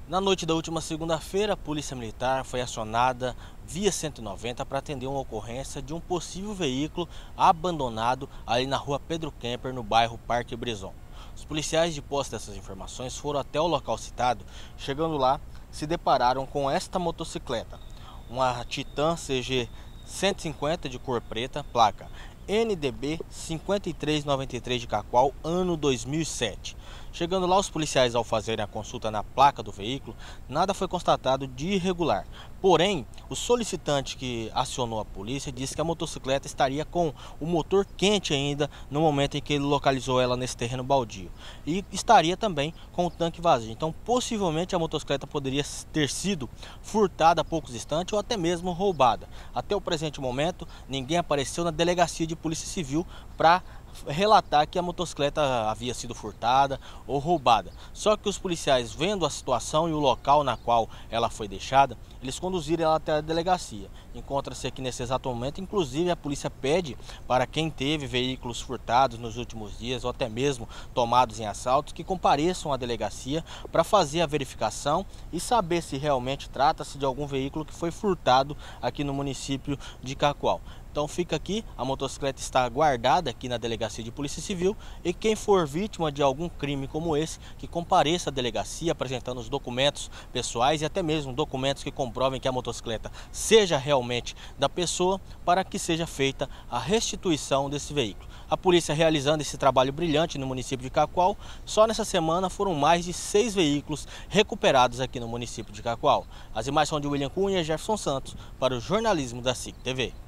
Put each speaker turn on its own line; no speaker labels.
Na noite da última segunda-feira, a Polícia Militar foi acionada via 190 para atender uma ocorrência de um possível veículo abandonado ali na rua Pedro Kemper, no bairro Parque Brison. Os policiais, de posse dessas informações, foram até o local citado. Chegando lá, se depararam com esta motocicleta, uma Titan CG 150 de cor preta, placa NDB 5393 de Cacoal, ano 2007. Chegando lá, os policiais, ao fazerem a consulta na placa do veículo, nada foi constatado de irregular. Porém, o solicitante que acionou a polícia disse que a motocicleta estaria com o motor quente ainda no momento em que ele localizou ela nesse terreno baldio. E estaria também com o tanque vazio. Então, possivelmente a motocicleta poderia ter sido furtada há poucos instantes ou até mesmo roubada. Até o presente momento, ninguém apareceu na delegacia de Polícia Civil para relatar que a motocicleta havia sido furtada ou roubada. Só que os policiais, vendo a situação e o local na qual ela foi deixada, eles conduziram ela até a delegacia. Encontra-se aqui nesse exato momento. Inclusive, a polícia pede para quem teve veículos furtados nos últimos dias ou até mesmo tomados em assaltos que compareçam à delegacia para fazer a verificação e saber se realmente trata-se de algum veículo que foi furtado aqui no município de Cacoal. Então fica aqui, a motocicleta está guardada aqui na delegacia de Polícia Civil e quem for vítima de algum crime como esse, que compareça à delegacia apresentando os documentos pessoais e até mesmo documentos que comprovem que a motocicleta seja realmente da pessoa, para que seja feita a restituição desse veículo. A polícia realizando esse trabalho brilhante no município de Cacoal. Só nessa semana foram mais de 6 veículos recuperados aqui no município de Cacoal. As imagens são de William Cunha e Jefferson Santos para o jornalismo da SIC TV.